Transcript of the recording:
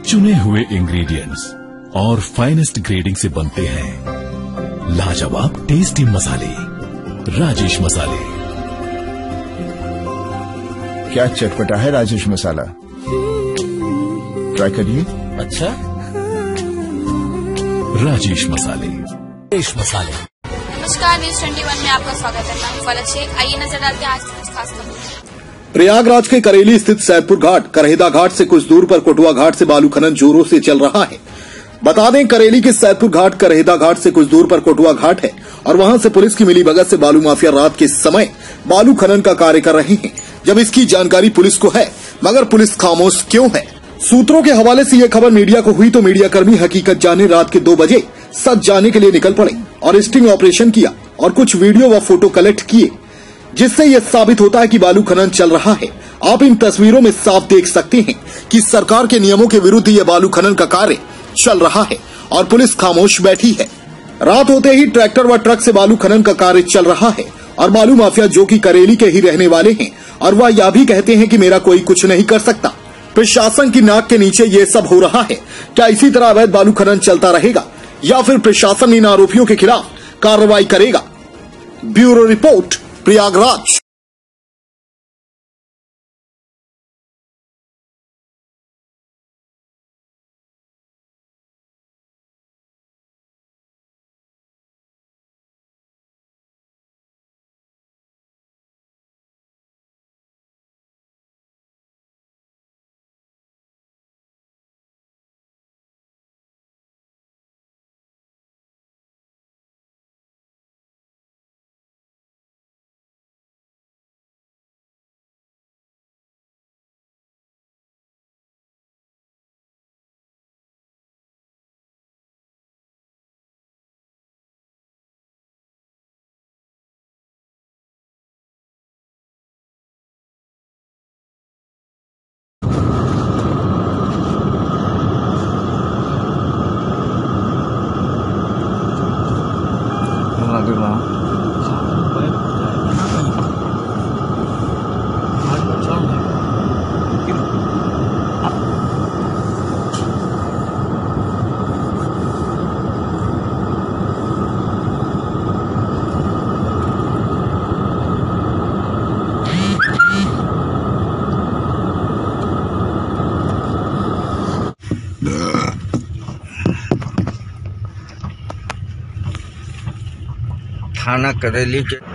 चुने हुए इंग्रेडिएंट्स और फाइनेस्ट ग्रेडिंग से बनते हैं लाजवाब टेस्टी मसाले। राजेश मसाले। क्या चटपटा है राजेश मसाला, ट्राई करिए। अच्छा, राजेश मसाले। राजेश मसाले। नमस्कार, न्यूज 21 में आपका स्वागत है। मैं फलक शेख। आइए नजर डालते हैं आज की कुछ खास खबरों। प्रयागराज के करेली स्थित सैदपुर घाट, करहेदा घाट से कुछ दूर पर कोटवा घाट से बालू खनन जोरों से चल रहा है। बता दें, करेली के सैदपुर घाट करहेदा घाट से कुछ दूर पर कोटवा घाट है और वहां से पुलिस की मिलीभगत से बालू माफिया रात के समय बालू खनन का कार्य कर रहे हैं। जब इसकी जानकारी पुलिस को है, मगर पुलिस खामोश क्यों है? सूत्रों के हवाले से यह खबर मीडिया को हुई तो मीडियाकर्मी हकीकत जाने रात के 2 बजे सच जाने के लिए निकल पड़े और स्टिंग ऑपरेशन किया और कुछ वीडियो व फोटो कलेक्ट किए, जिससे यह साबित होता है कि बालू खनन चल रहा है। आप इन तस्वीरों में साफ देख सकते हैं कि सरकार के नियमों के विरुद्ध यह बालू खनन का कार्य चल रहा है और पुलिस खामोश बैठी है। रात होते ही ट्रैक्टर व ट्रक से बालू खनन का कार्य चल रहा है और बालू माफिया, जो कि करेली के ही रहने वाले हैं, और वह यह भी कहते हैं कि मेरा कोई कुछ नहीं कर सकता। प्रशासन की नाक के नीचे ये सब हो रहा है। क्या इसी तरह अवैध बालू खनन चलता रहेगा या फिर प्रशासन इन आरोपियों के खिलाफ कार्रवाई करेगा? Bureau report, Prayagraj. थाना करेली के